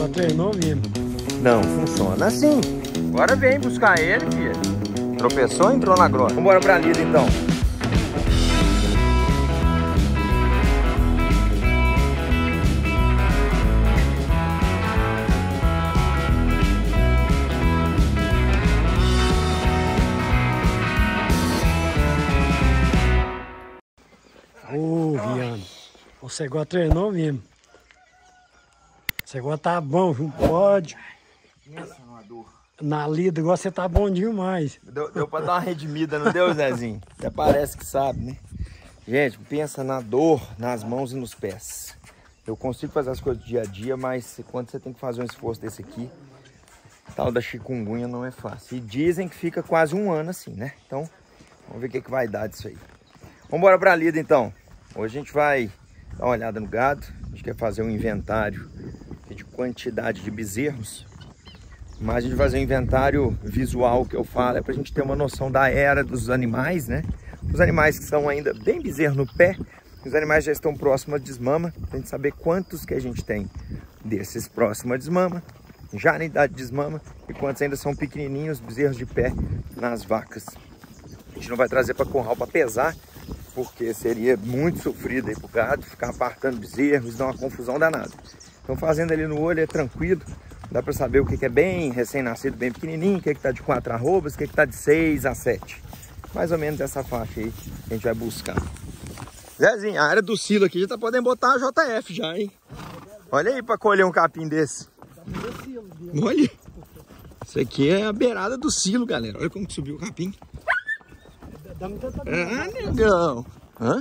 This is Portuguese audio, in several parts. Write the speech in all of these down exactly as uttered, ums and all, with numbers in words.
Só treinou mesmo. Não funciona assim. Agora vem buscar ele, filha. Tropeçou, entrou na grota. Vambora pra lida então. Ô, Viano, o Cegó treinou mesmo. O Cegó tá bom, não pode. Pensa numa dor. Na lida, igual você tá bom demais. Deu, deu pra dar uma redimida, não deu, Zezinho? Até parece que sabe, né? Gente, pensa na dor nas mãos e nos pés. Eu consigo fazer as coisas do dia a dia, mas quando você tem que fazer um esforço desse aqui, tal da chikungunya não é fácil. E dizem que fica quase um ano assim, né? Então, vamos ver o que, que vai dar disso aí. Vamos embora pra lida então. Hoje a gente vai dar uma olhada no gado. A gente quer fazer um inventário de quantidade de bezerros. Mas a gente vai fazer um inventário visual, que eu falo, é pra gente ter uma noção da era dos animais, né? Os animais que são ainda bem bezerro no pé, os animais já estão próximos à desmama, pra gente saber quantos que a gente tem desses próximos à desmama, já na idade de desmama, e quantos ainda são pequenininhos, bezerros de pé nas vacas. A gente não vai trazer para curral para pesar, porque seria muito sofrido aí pro gado, ficar apartando bezerros, dá uma confusão danada. Então fazendo ali no olho é tranquilo, dá para saber o que é bem recém-nascido, bem pequenininho, o que está de quatro arrobas, o que está de seis a sete. Mais ou menos essa faixa aí que a gente vai buscar. Zezinho, a área do silo aqui já tá podendo botar a J F já, hein? Olha aí para colher um capim desse. Olha, isso aqui é a beirada do silo, galera. Olha como que subiu o capim. Ah, negão. Hã?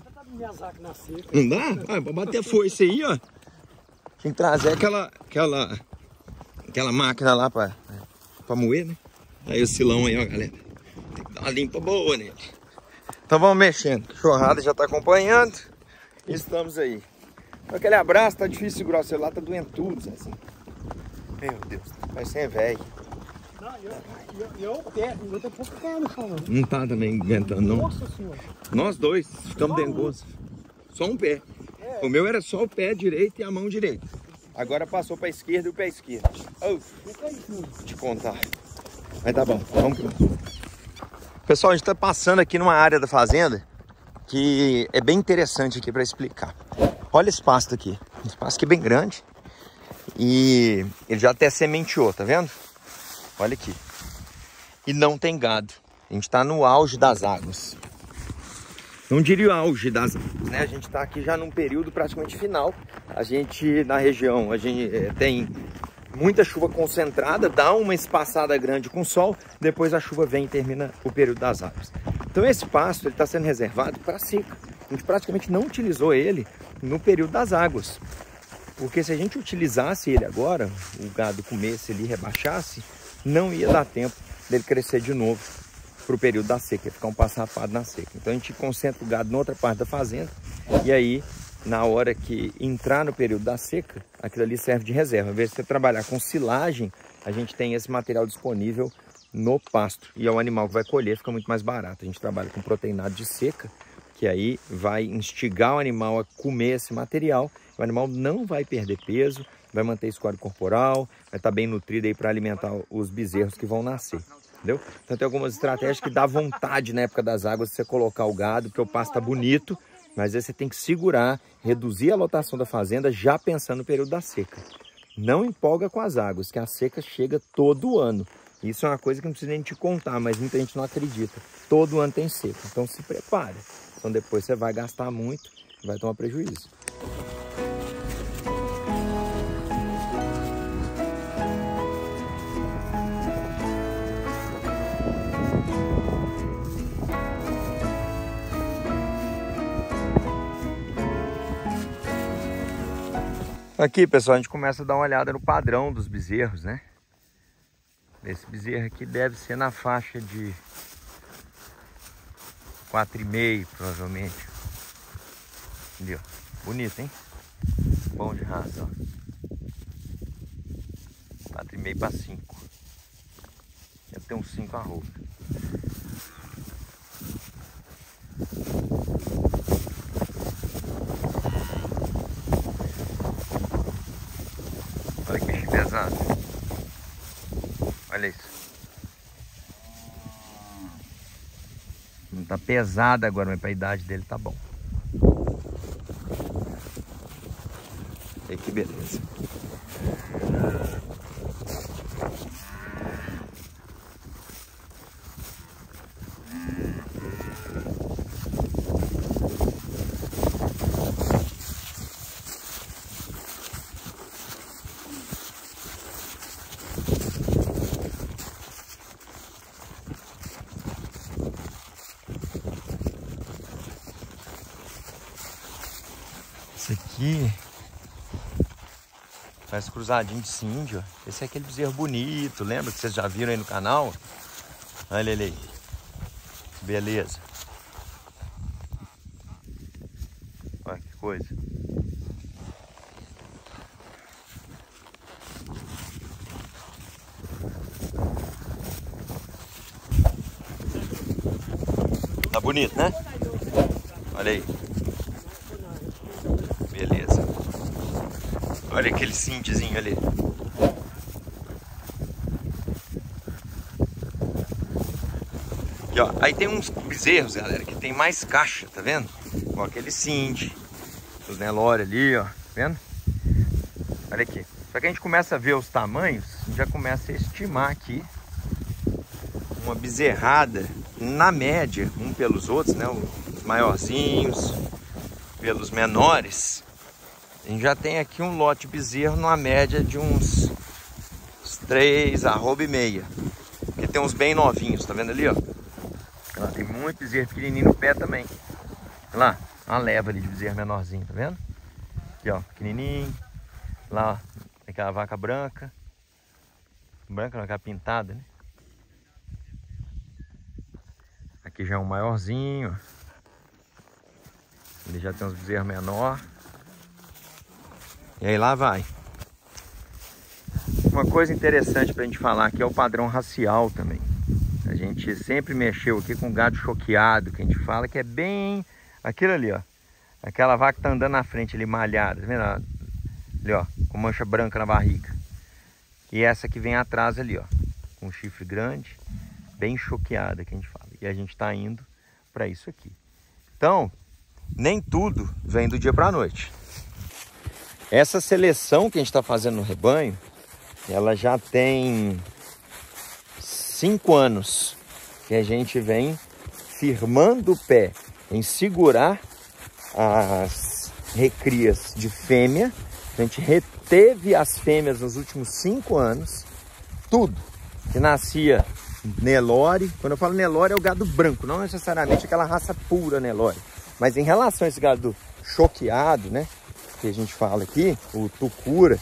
Não dá? Ah, pra bater a foice aí, ó. Tem que trazer aquela, aquela, aquela máquina lá pra, pra moer, né? Aí o silão aí, ó, galera. Tem que dar uma limpa boa nele. Então vamos mexendo. A cachorrada já tá acompanhando. Estamos aí. Aquele abraço, tá difícil segurar o celular, tá doendo tudo, assim. Meu Deus, vai ser velho. Não, eu, eu, eu pego, eu tô um pouco pé no chão. Não tá também inventando, não. Nossa senhora. Nós dois ficamos dengosos. Só um pé. O meu era só o pé direito e a mão direita. Agora passou para a esquerda e o pé esquerdo. Oh, vou te contar. Mas tá bom, vamos. Pessoal, a gente está passando aqui numa área da fazenda que é bem interessante aqui para explicar. Olha esse pasto aqui. Esse pasto aqui é bem grande. E ele já até sementeou, tá vendo? Olha aqui. E não tem gado. A gente está no auge das águas. Não diria o auge das águas, né? A gente está aqui já num período praticamente final. A gente, na região, a gente é, tem muita chuva concentrada, dá uma espaçada grande com sol, depois a chuva vem e termina o período das águas. Então esse pasto está sendo reservado para seca. A gente praticamente não utilizou ele no período das águas. Porque se a gente utilizasse ele agora, o gado comesse ali, rebaixasse, não ia dar tempo dele crescer de novo para o período da seca, ia ficar um passo rapado na seca. Então a gente concentra o gado em outra parte da fazenda e aí, na hora que entrar no período da seca, aquilo ali serve de reserva. Ao invés de você trabalhar com silagem, a gente tem esse material disponível no pasto e é o animal que vai colher, fica muito mais barato. A gente trabalha com proteinado de seca, que aí vai instigar o animal a comer esse material. O animal não vai perder peso, vai manter score corporal, vai estar bem nutrido aí para alimentar os bezerros que vão nascer. Entendeu? Então tem algumas estratégias que dá vontade na época das águas de você colocar o gado, porque o pasto tá bonito, mas aí você tem que segurar, reduzir a lotação da fazenda já pensando no período da seca. Não empolga com as águas, que a seca chega todo ano. Isso é uma coisa que não precisa nem te contar, mas muita gente não acredita. Todo ano tem seca, então se prepare. Então depois você vai gastar muito e vai tomar prejuízo. Aqui, pessoal, a gente começa a dar uma olhada no padrão dos bezerros, né? Esse bezerro aqui deve ser na faixa de quatro e meio, provavelmente. Ali, ó. Bonito, hein? Bom de raça, ó. quatro e meio para cinco. Deve ter uns cinco arroba. Olha que pesado. Olha isso. Não tá pesado agora, mas pra idade dele tá bom. E que beleza. Esse aqui faz cruzadinho de síndio. Esse é aquele bezerro bonito, lembra que vocês já viram aí no canal? Olha ele aí. Beleza. Olha que coisa. Tá bonito, né? Olha aí. Beleza. Olha aquele cíndizinho ali. E, ó, aí tem uns bezerros, galera, que tem mais caixa, tá vendo? Igual aquele cíndio. Os Nelore ali, ó. Tá vendo? Olha aqui. Só que a gente começa a ver os tamanhos, a gente já começa a estimar aqui uma bezerrada, na média, um pelos outros, né? Os maiorzinhos pelos menores. A gente já tem aqui um lote de bezerro numa média de uns, uns três arroba e meia. Porque tem uns bem novinhos, tá vendo ali, ó? Lá, tem muito bezerro pequenininho no pé também. Olha lá, uma leva ali de bezerro menorzinho, tá vendo? Aqui, ó, pequenininho. Lá, ó, aquela vaca branca. Branca não, aquela pintada, né? Aqui já é um maiorzinho. Ele já tem uns bezerros menores. E aí lá vai. Uma coisa interessante pra gente falar aqui é o padrão racial também. A gente sempre mexeu aqui com gado choqueado, que a gente fala que é bem aquilo ali, ó. Aquela vaca que tá andando na frente ali, malhada, tá vendo? Ali, ó, com mancha branca na barriga. E essa que vem atrás ali, ó, com chifre grande, bem choqueada, que a gente fala. E a gente tá indo pra isso aqui. Então, nem tudo vem do dia pra noite. Essa seleção que a gente está fazendo no rebanho, ela já tem cinco anos que a gente vem firmando o pé em segurar as recrias de fêmea. A gente reteve as fêmeas nos últimos cinco anos, tudo que nascia Nelore. Quando eu falo Nelore é o gado branco, não necessariamente aquela raça pura Nelore. Mas em relação a esse gado choqueado, né, que a gente fala aqui, o tucura,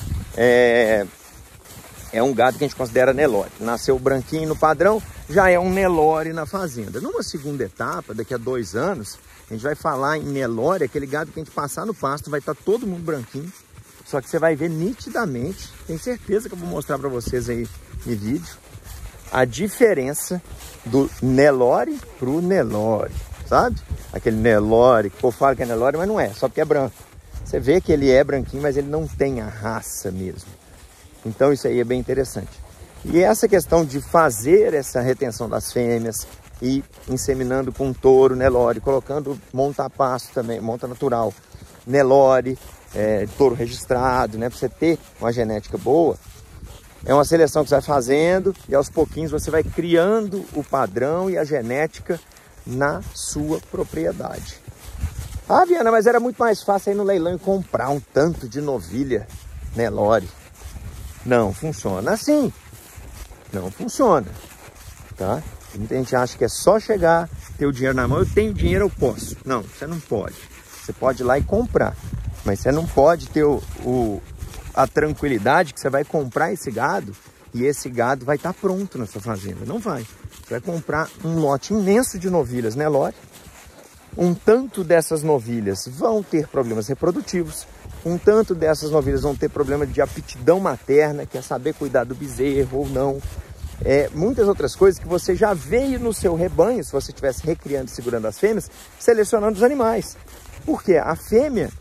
é, é um gado que a gente considera Nelore. Nasceu branquinho no padrão, já é um Nelore na fazenda. Numa segunda etapa, daqui a dois anos, a gente vai falar em Nelore, aquele gado que a gente passar no pasto, vai estar todo mundo branquinho. Só que você vai ver nitidamente, tenho certeza que eu vou mostrar para vocês aí em vídeo, a diferença do Nelore pro Nelore, sabe? Aquele Nelore, que o povo fala que é Nelore, mas não é, só porque é branco. Você vê que ele é branquinho, mas ele não tem a raça mesmo. Então isso aí é bem interessante. E essa questão de fazer essa retenção das fêmeas e inseminando com touro, Nelore, colocando monta pasto também, monta natural, Nelore, é, touro registrado, né, para você ter uma genética boa, é uma seleção que você vai fazendo e aos pouquinhos você vai criando o padrão e a genética na sua propriedade. Ah, Viana, mas era muito mais fácil ir no leilão e comprar um tanto de novilha Nelore. Não funciona assim. Não funciona, tá? Muita gente acha que é só chegar, ter o dinheiro na mão. Eu tenho dinheiro, eu posso. Não, você não pode. Você pode ir lá e comprar. Mas você não pode ter o, o, a tranquilidade que você vai comprar esse gado e esse gado vai estar pronto na sua fazenda. Não vai. Você vai comprar um lote imenso de novilhas Nelore. Um tanto dessas novilhas vão ter problemas reprodutivos, um tanto dessas novilhas vão ter problema de aptidão materna, que é saber cuidar do bezerro ou não. É, muitas outras coisas que você já veio no seu rebanho, se você estivesse recriando e segurando as fêmeas, selecionando os animais. Porque a fêmea,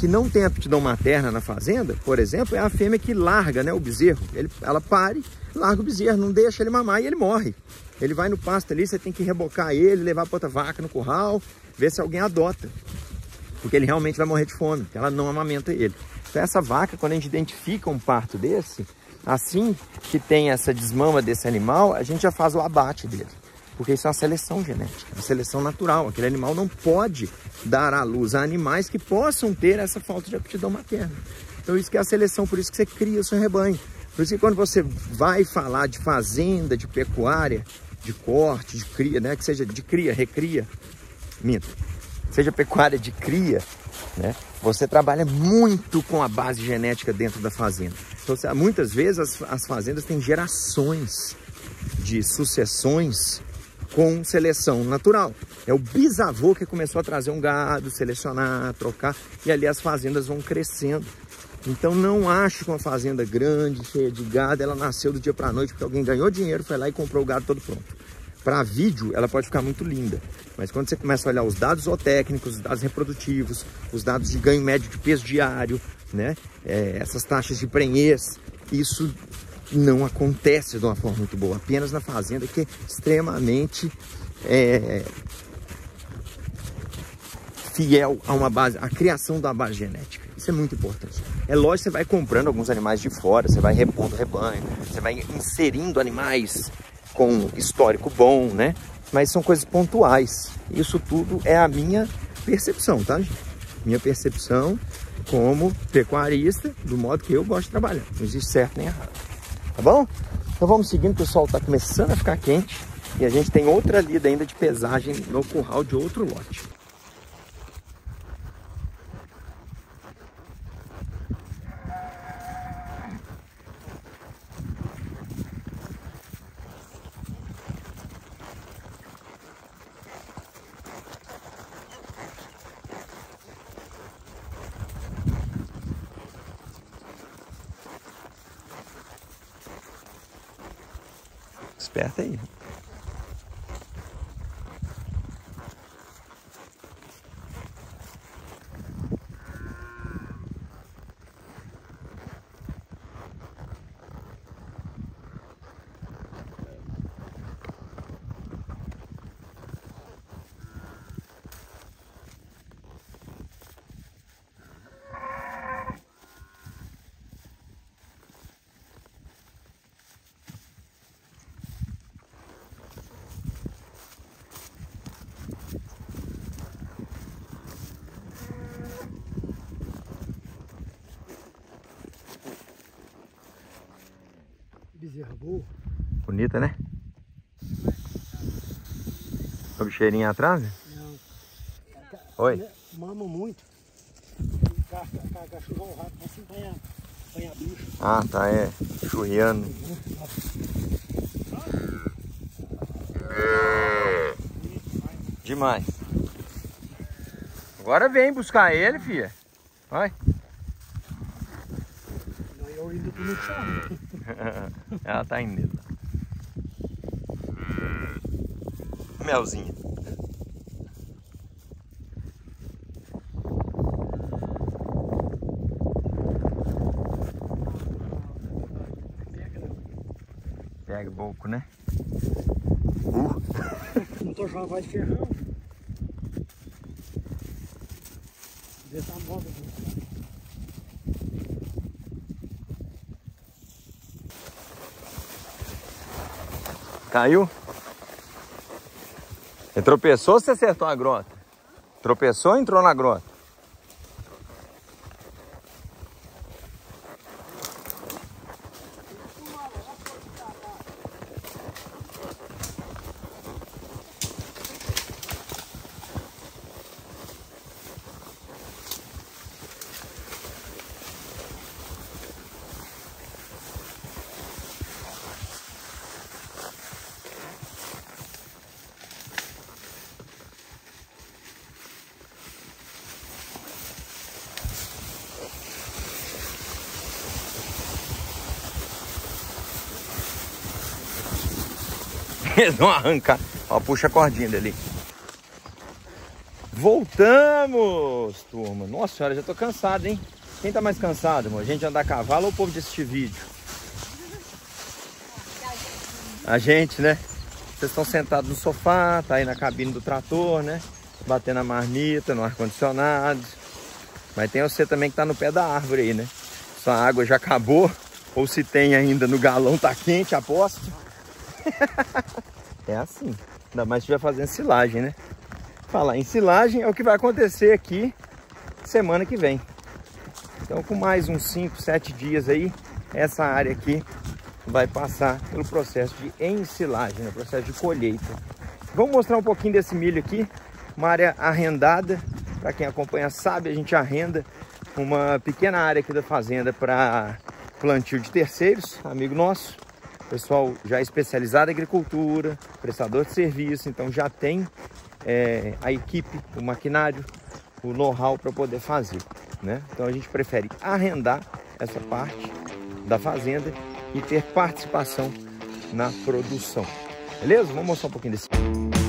que não tem aptidão materna na fazenda, por exemplo, é a fêmea que larga, né, o bezerro. Ele, ela pare, larga o bezerro, não deixa ele mamar e ele morre. Ele vai no pasto ali, você tem que rebocar ele, levar para outra vaca no curral, ver se alguém adota. Porque ele realmente vai morrer de fome, porque ela não amamenta ele. Então essa vaca, quando a gente identifica um parto desse, assim que tem essa desmama desse animal, a gente já faz o abate dele. Porque isso é uma seleção genética, uma seleção natural. Aquele animal não pode dar à luz a animais que possam ter essa falta de aptidão materna. Então isso que é a seleção, por isso que você cria o seu rebanho. Por isso que quando você vai falar de fazenda, de pecuária, de corte, de cria, né? Que seja de cria, recria, minto, seja pecuária de cria, né? Você trabalha muito com a base genética dentro da fazenda. Então, muitas vezes as, as fazendas têm gerações de sucessões com seleção natural. É o bisavô que começou a trazer um gado, selecionar, trocar, e ali as fazendas vão crescendo. Então não acho que uma fazenda grande, cheia de gado, ela nasceu do dia para a noite porque alguém ganhou dinheiro, foi lá e comprou o gado todo pronto. Para vídeo, ela pode ficar muito linda, mas quando você começa a olhar os dados zootécnicos, os dados reprodutivos, os dados de ganho médio de peso diário, né? É, essas taxas de prenhez, isso não acontece de uma forma muito boa, apenas na fazenda, que é extremamente é, fiel a uma base, a criação da base genética. Isso é muito importante. É lógico que você vai comprando alguns animais de fora, você vai repondo o rebanho, você vai inserindo animais com histórico bom, né? Mas são coisas pontuais. Isso tudo é a minha percepção, tá, gente? Minha percepção como pecuarista, do modo que eu gosto de trabalhar. Não existe certo nem errado. Tá bom? Então vamos seguindo, que o sol está começando a ficar quente e a gente tem outra lida ainda de pesagem no curral de outro lote. Esperta aí. Bezerra boa. Bonita, né? O bicheirinho atrás? Não. Oi? Mama muito. Cachorro rápido, assim apanha, apanha bicho. Ah, tá, é. Churriando. Demais. Agora vem buscar ele, filha. Vai. Eu ainda tô no chão. Ela tá indo. Melzinha. Pega pouco, né? Uh. Não tô chamando mais de ferrão. Vê tá bom. Caiu? Ele tropeçou ou você acertou a grota? Tropeçou ou entrou na grota? Eles vão arrancar. Ó, puxa a cordinha dali. Voltamos, turma. Nossa senhora, já tô cansado, hein? Quem tá mais cansado, amor? A gente andar a cavalo ou o povo de assistir vídeo? A gente, né? Vocês estão sentados no sofá, tá aí na cabine do trator, né? Batendo a marmita no ar-condicionado. Mas tem você também que tá no pé da árvore aí, né? Sua água já acabou, ou se tem ainda no galão, tá quente, aposto. É assim, ainda mais se estiver fazendo silagem, né? Falar em silagem é o que vai acontecer aqui semana que vem. Então, com mais uns cinco, sete dias aí, essa área aqui vai passar pelo processo de ensilagem, né? Processo de colheita. Vamos mostrar um pouquinho desse milho aqui, uma área arrendada. Para quem acompanha sabe, a gente arrenda uma pequena área aqui da fazenda para plantio de terceiros, amigo nosso. Pessoal já especializado em agricultura, prestador de serviço, então já tem é, a equipe, o maquinário, o know-how para poder fazer, né? Então a gente prefere arrendar essa parte da fazenda e ter participação na produção. Beleza? Vamos mostrar um pouquinho desse.